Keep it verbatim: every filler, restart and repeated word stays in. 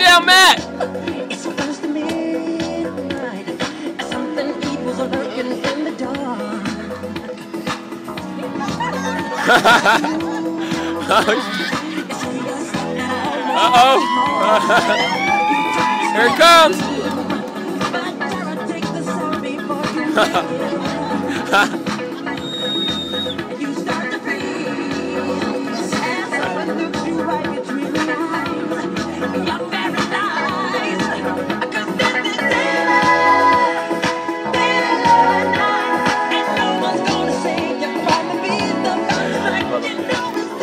down, Matt. It's close to midnight. Something evil's lurking in the dark. Uh-oh. Here it comes.